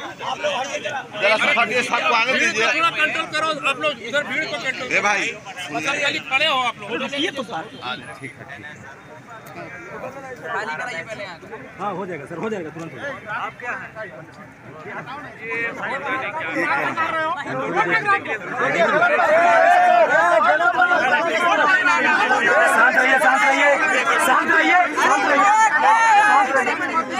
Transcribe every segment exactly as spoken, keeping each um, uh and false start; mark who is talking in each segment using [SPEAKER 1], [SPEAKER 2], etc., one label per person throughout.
[SPEAKER 1] जरा हटिए, सबको आगे दीजिए।
[SPEAKER 2] थोड़ा कंट्रोल करो आप लोग, उधर भीड़ को कंट्रोल
[SPEAKER 1] ए भाई
[SPEAKER 2] खाली खड़े हो आप लोग।
[SPEAKER 1] ठीक है ठीक है।
[SPEAKER 3] खाली कराइए पहले यहाँ।
[SPEAKER 4] हाँ हो जाएगा सर, हो जाएगा तुरंत।
[SPEAKER 3] आप क्या है?
[SPEAKER 4] शांत रहिए, शांत रहिए, शांत रहिए, शांत रहिए, शांत रहिए,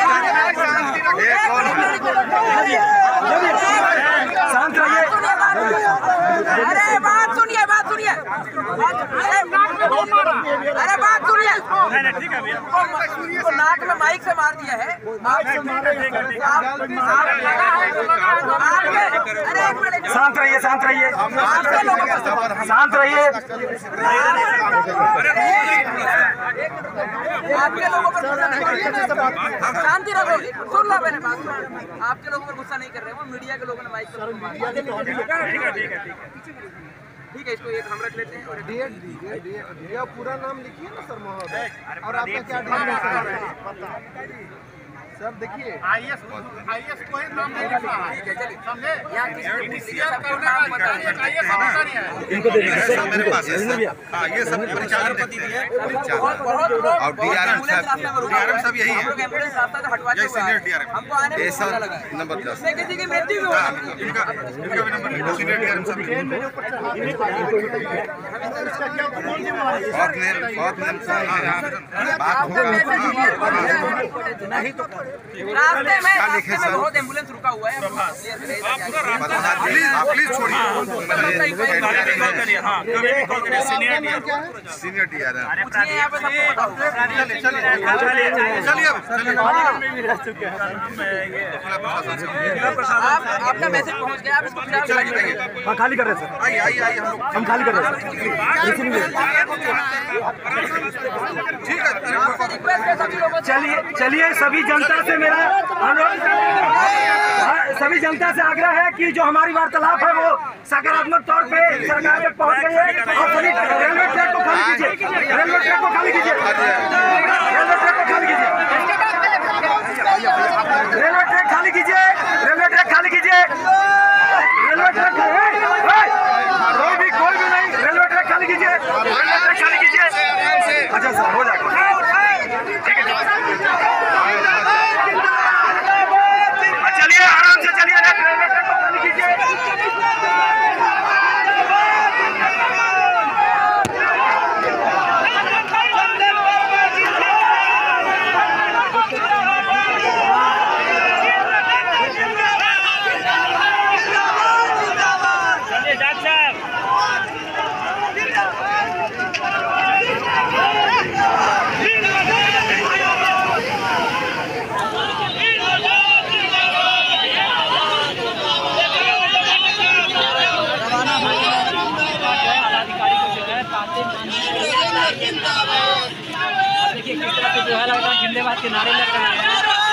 [SPEAKER 4] शांत रहिए।
[SPEAKER 3] अरे बात सुनिए, बात सुनिए, अरे बात सुनिए।
[SPEAKER 2] ठीक है भैया,
[SPEAKER 3] तो नाक में माइक से मार दिया है।
[SPEAKER 4] शांत रहिए, शांत रहिए, शांत रहिए।
[SPEAKER 3] आपके लोगों पर शांति रखो, सुन लो मैंने बात। आपके लोगों पर गुस्सा नहीं कर रहे, वो मीडिया के लोगों ने माइक पर मारा। ठीक है, इसको एक हम रख लेते हैं और
[SPEAKER 5] डेट दीजिए, भैया पूरा नाम लिखिए ना सर महोदय। और आपका क्या डेट है सर? देखिए
[SPEAKER 2] आई एस आई एस कोई नाम नहीं लिखा है, समझे?
[SPEAKER 3] यहाँ किसी को सबको नाम बता दिया।
[SPEAKER 2] आई एस ऑफिसर ही है।
[SPEAKER 4] इनको दे दीजिए सर,
[SPEAKER 1] मेरे पास है सर। हाँ ये सब परिचालन
[SPEAKER 3] बहुत बहुत लोग
[SPEAKER 1] और डीआरएम साहब, डीआरएम साहब यही है।
[SPEAKER 3] एम्बुलेंस रास्ता से हटवाते
[SPEAKER 1] ये
[SPEAKER 3] हुए
[SPEAKER 1] सीनियर
[SPEAKER 3] आए।
[SPEAKER 1] डीआरएम
[SPEAKER 3] हमको आने में
[SPEAKER 1] ऐसा
[SPEAKER 3] मौका लगा है।
[SPEAKER 1] नंबर दस।
[SPEAKER 3] इससे किसी की मृत्यु भी हो
[SPEAKER 1] हाँ,
[SPEAKER 3] सकती है।
[SPEAKER 1] इनका इनका भी नंबर है, सीनियर डीआरएम साहब। बहुत नेम बहुत नेम साहब बात हो
[SPEAKER 3] नहीं तो रास्ते में रास्ते में बहुत एम्बुलेंस रुका हुआ है।
[SPEAKER 1] प्लीज आप प्लीज छोड़िए।
[SPEAKER 2] हाँ कभी भी कॉल करिए, सीनियर
[SPEAKER 1] सीनियर डीआरएम
[SPEAKER 3] यहाँ पे सबको बताओ।
[SPEAKER 1] चलिए चलिए चलिए
[SPEAKER 3] आप आपका मैसेज पहुँच गया, आप इसको फिलहाल खाली करिए।
[SPEAKER 4] हाँ खाली कर रहे हैं सर,
[SPEAKER 1] आइए आइए आइए हम लोग
[SPEAKER 4] हम खाली कर रहे हैं सर।
[SPEAKER 1] ठीक है।
[SPEAKER 3] रिक्वेस्ट है सभी लोगों से।
[SPEAKER 4] चलिए चलिए, सभी जनता से मेरा अनुरोध, सभी जनता से आग्रह है कि जो हमारी वार्तालाप है वो सकारात्मक तौर पे सरकार तक पहुंच गई है। और सभी रेलवे ट्रैक को खाली कीजिए, रेलवे ट्रैक को खाली कीजिए, रेलवे ट्रैक को खाली कीजिए, रेलवे ट्रैक खाली कीजिए, रेलवे ट्रैक खाली कीजिए, रेलवे ट्रैक कोई भी कोई भी नहीं, रेलवे ट्रैक खाली कीजिए, रेलवे ट्रैक खाली कीजिए। अच्छा सर हो जाएगा, चलिए आराम से चलिए, रेलवे ट्रैक को खाली कीजिए।
[SPEAKER 6] देखिए किस तरह से जो है लग रहा है जिंदाबाद के नारे लग रहे हैं।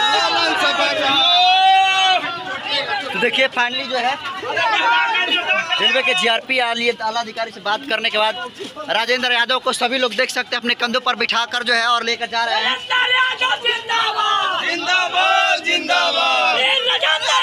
[SPEAKER 6] तो देखिए फाइनली जो है रेलवे के जीआरपी आला अधिकारी से बात करने के बाद राजेंद्र यादव को सभी लोग देख सकते हैं अपने कंधों पर बिठाकर जो है और लेकर जा रहे हैं। जिंदाबाद जिंदाबाद जिंदाबाद।